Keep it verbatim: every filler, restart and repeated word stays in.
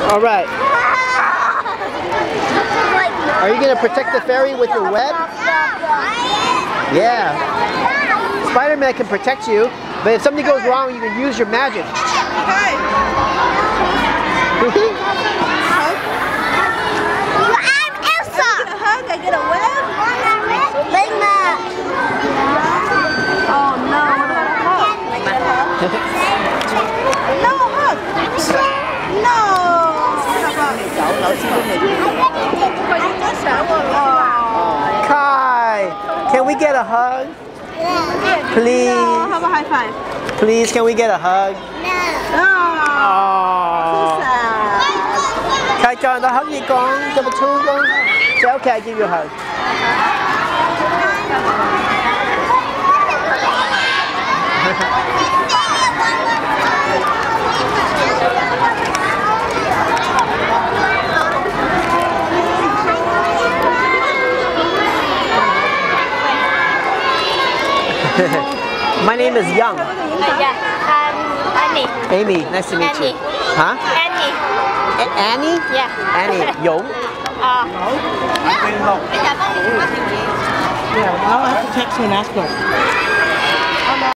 All right. Are you going to protect the fairy with your web? Yeah. Spider-Man can protect you, but if something goes wrong, you can use your magic. Okay. I'm Elsa. I get a hug. I get a web. Oh no! No hug. No. Kai, can we get a hug? Please. No. How about high five? Please, can we get a hug? No. Oh. Kai chọn tao hug gì con? Cho một thu con. So, okay, I give you a hug. My name is Young. Uh, yeah, um, Annie. Amy, nice to meet Annie. you. Huh? Annie. A Annie? Yeah. Annie. Dũng. Uh, Yeah, now I have to text her and ask her.